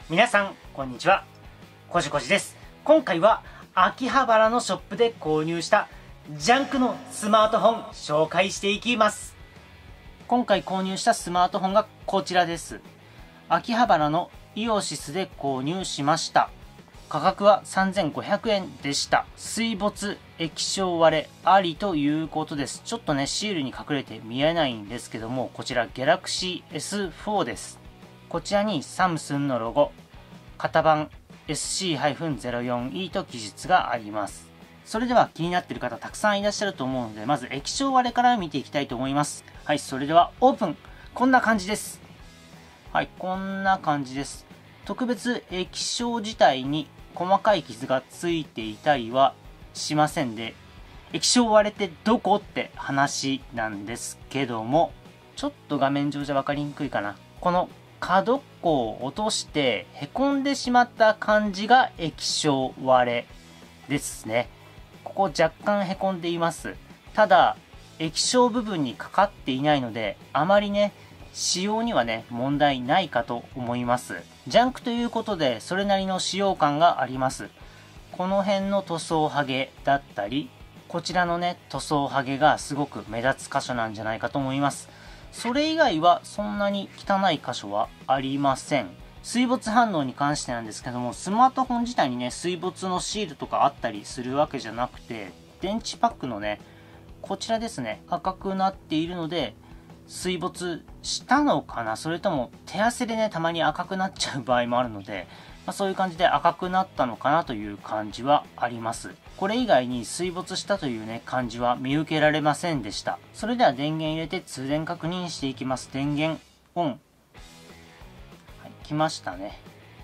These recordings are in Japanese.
皆さんこんにちは、こじこじです。今回は秋葉原のショップで購入したジャンクのスマートフォン紹介していきます。今回購入したスマートフォンがこちらです。秋葉原のイオシスで購入しました。価格は3500円でした。水没液晶割れありということです。ちょっとねシールに隠れて見えないんですけども、こちら Galaxy S4 です。こちらにサムスンのロゴ、型番 SC-04E と記述があります。それでは気になっている方たくさんいらっしゃると思うので、まず液晶割れから見ていきたいと思います。はい、それではオープン。こんな感じです。はい、こんな感じです。特別液晶自体に細かい傷がついていたりはしませんで、液晶割れってどこって話なんですけども、ちょっと画面上じゃ分かりにくいかな。この角っこを落としてへこんでしまった感じが液晶割れですね。ここ若干へこんでいます。ただ液晶部分にかかっていないので、あまりね使用にはね問題ないかと思います。ジャンクということでそれなりの使用感があります。この辺の塗装ハゲだったり、こちらのね塗装ハゲがすごく目立つ箇所なんじゃないかと思います。それ以外はそんなに汚い箇所はありません。水没反応に関してなんですけども、スマートフォン自体にね水没のシールとかあったりするわけじゃなくて、電池パックのねこちらですね赤くなっているので、水没したのかな、それとも手汗でねたまに赤くなっちゃう場合もあるので、そういう感じで赤くなったのかなという感じはあります。これ以外に水没したというね感じは見受けられませんでした。それでは電源入れて通電確認していきます。電源オン。はい、来ましたね。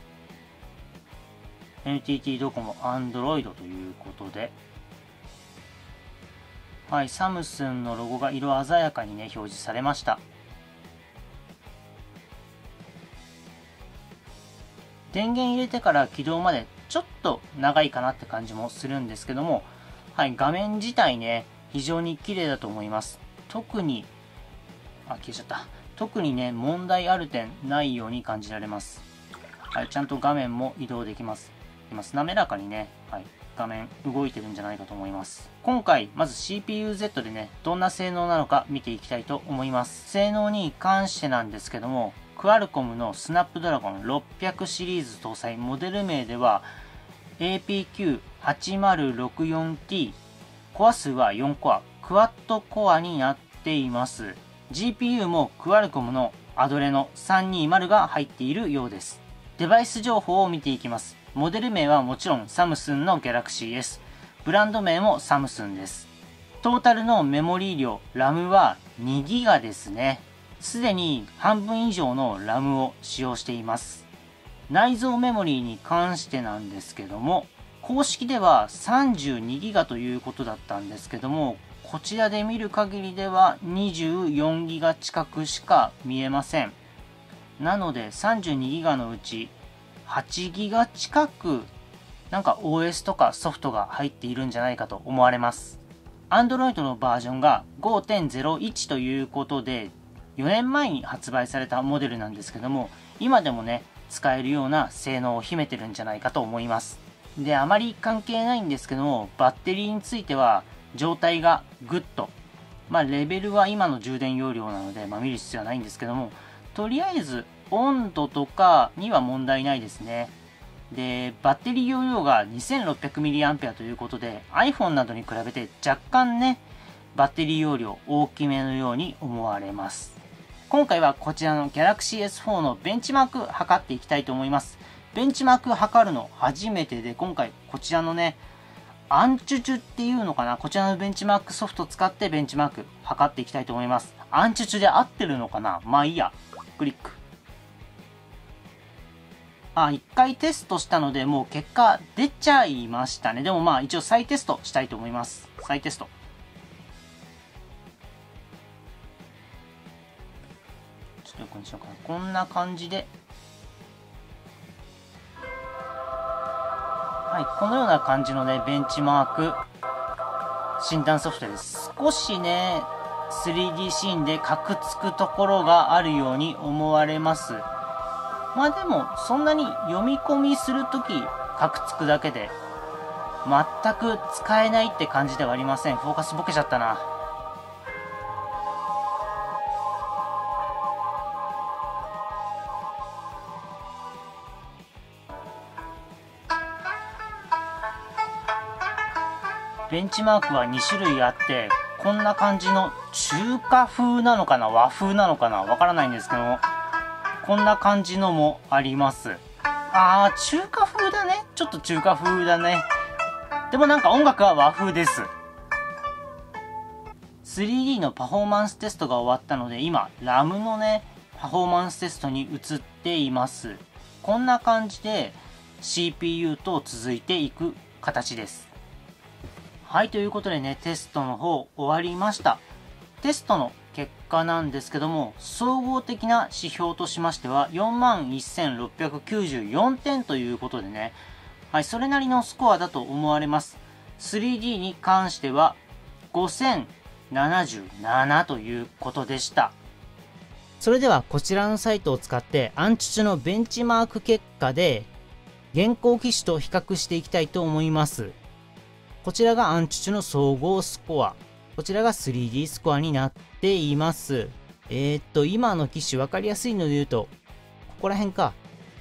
NTT ドコモ Android ということで、はい、サムスンのロゴが色鮮やかにね表示されました。電源入れてから起動までちょっと長いかなって感じもするんですけども、はい、画面自体ね非常に綺麗だと思います。特に消えちゃった。特にね問題ある点ないように感じられます。はい、ちゃんと画面も移動できます。滑らかにね、はい、画面動いてるんじゃないかと思います。今回まず CPU-Z でねどんな性能なのか見ていきたいと思います。性能に関してなんですけども、クアルコムのスナップドラゴン600シリーズ搭載、モデル名では APQ8064T、 コア数は4コア、クワッドコアになっています。 GPU もクアルコムのアドレノ320が入っているようです。デバイス情報を見ていきます。モデル名はもちろんサムスンの Galaxy S、 ブランド名もサムスンです。トータルのメモリー量 RAM は 2GB ですね。すでに半分以上の RAM を使用しています。内蔵メモリーに関してなんですけども、公式では 32GB ということだったんですけども、こちらで見る限りでは 24GB 近くしか見えません。なので 32GB のうち 8GB 近くなんか OS とかソフトが入っているんじゃないかと思われます。Android のバージョンが 5.01 ということで、4年前に発売されたモデルなんですけども、今でもね使えるような性能を秘めてるんじゃないかと思います。で、あまり関係ないんですけども、バッテリーについては状態がグッド、レベルは今の充電容量なので、見る必要はないんですけども、とりあえず温度とかには問題ないですね。で、バッテリー容量が 2600mAh ということで iPhone などに比べて若干ねバッテリー容量大きめのように思われます。今回はこちらの Galaxy S4 のベンチマーク測っていきたいと思います。ベンチマーク測るの初めてで、今回こちらのねアンチュチュっていうのかな、こちらのベンチマークソフトを使ってベンチマーク測っていきたいと思います。アンチュチュで合ってるのかな、いいや。クリック。一回テストしたのでもう結果出ちゃいましたね。でも一応再テストしたいと思います。再テスト。ちょっと横にしようかな。こんな感じで、はい、このような感じのねベンチマーク診断ソフトです。少しね 3D シーンでカクつくところがあるように思われます。 まあでもそんなに読み込みするときカクつくだけで全く使えないって感じではありません。フォーカスボケちゃったな。ベンチマークは2種類あって、こんな感じの中華風なのかな和風なのかなわからないんですけども、こんな感じのもあります。あー、中華風だね。ちょっと中華風だね。でもなんか音楽は和風です。3D のパフォーマンステストが終わったので、今ラムのねパフォーマンステストに移っています。こんな感じで CPU と続いていく形です。はい、ということでね、テストの方終わりました。テストの結果なんですけども、総合的な指標としましては 41,694 点ということでね、はい、それなりのスコアだと思われます。3D に関しては5077ということでした。それではこちらのサイトを使ってアンチュチュのベンチマーク結果で現行機種と比較していきたいと思います。こちらがアンチュチュの総合スコア。こちらが 3D スコアになっています。今の機種分かりやすいので言うと、ここら辺か。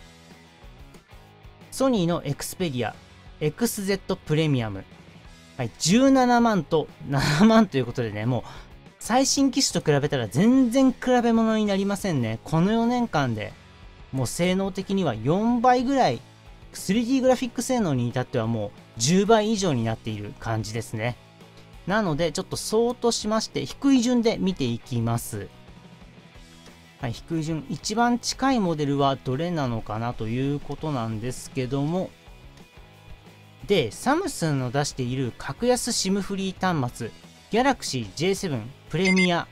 ソニーのエクスペディア XZ プレミアム。はい、17万と7万ということでね、もう最新機種と比べたら全然比べ物になりませんね。この4年間でもう性能的には4倍ぐらい、3D グラフィック性能に至ってはもう10倍以上になっている感じですね。なのでちょっとそうとしまして低い順で見ていきます。はい、低い順、一番近いモデルはどれなのかなということなんですけども、でサムスンの出している格安 SIM フリー端末 Galaxy J7 プレミア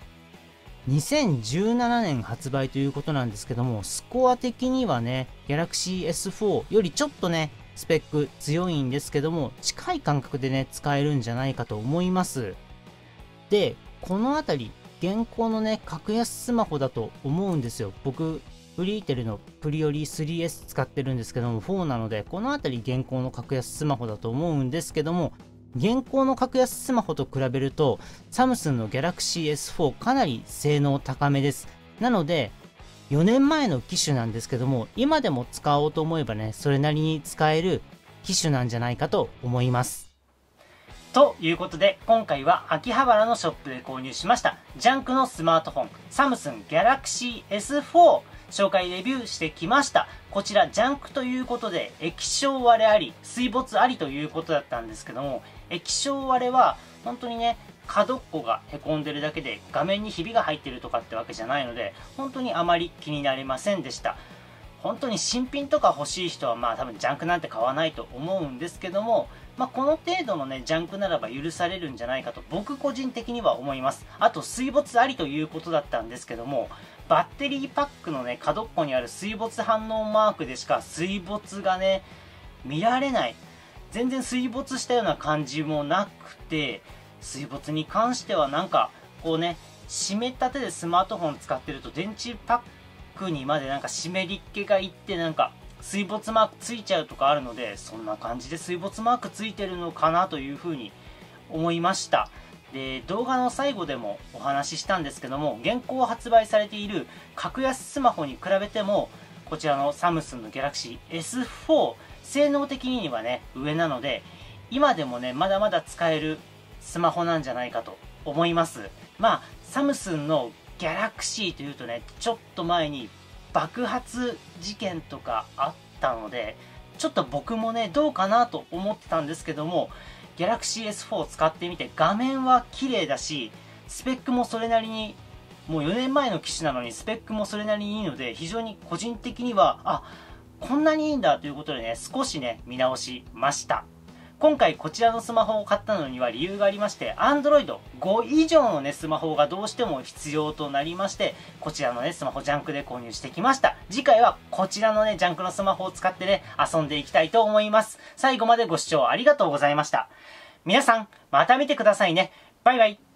2017年発売ということなんですけども、スコア的にはね Galaxy S4 よりちょっとねスペック強いんですけども、近い感覚でね使えるんじゃないかと思います。でこのあたり現行のね格安スマホだと思うんですよ。僕フリーテルのプリオリ 3S 使ってるんですけども4なので、このあたり現行の格安スマホだと思うんですけども、現行の格安スマホと比べるとサムスンの Galaxy S4 かなり性能高めです。なので4年前の機種なんですけども、今でも使おうと思えばねそれなりに使える機種なんじゃないかと思います。ということで今回は秋葉原のショップで購入しましたジャンクのスマートフォンサムスン Galaxy S4 紹介レビューしてきました。こちらジャンクということで液晶割れあり水没ありということだったんですけども、液晶割れは本当にね角っこがへこんでるだけで画面にひびが入ってるとかってわけじゃないので、本当にあまり気になりませんでした。本当に新品とか欲しい人はまあ多分ジャンクなんて買わないと思うんですけども、この程度のねジャンクならば許されるんじゃないかと僕個人的には思います。あと水没ありということだったんですけども、バッテリーパックのね角っこにある水没反応マークでしか水没がね見られない。全然水没したような感じもなくて、水没に関してはなんかこうね湿った手でスマートフォン使ってると電池パックにまでなんか湿りっ気がいってなんか水没マークついちゃうとかあるので、そんな感じで水没マークついてるのかなというふうに思いました。で動画の最後でもお話ししたんですけども、現行発売されている格安スマホに比べてもこちらのサムスンの Galaxy S4 性能的にはね上なので、今でもねまだまだ使えるスマホなんじゃないかと思います。サムスンの Galaxy というとねちょっと前に爆発事件とかあったので、ちょっと僕もねどうかなと思ってたんですけども、 Galaxy S4 を使ってみて画面は綺麗だし、スペックもそれなりにもう4年前の機種なのにスペックもそれなりにいいので、非常に個人的にはこんなにいいんだということでね少しね見直しました。今回こちらのスマホを買ったのには理由がありまして、 Android 5以上のねスマホがどうしても必要となりまして、こちらのねスマホジャンクで購入してきました。次回はこちらのねジャンクのスマホを使ってね遊んでいきたいと思います。最後までご視聴ありがとうございました。皆さんまた見てくださいね。バイバイ。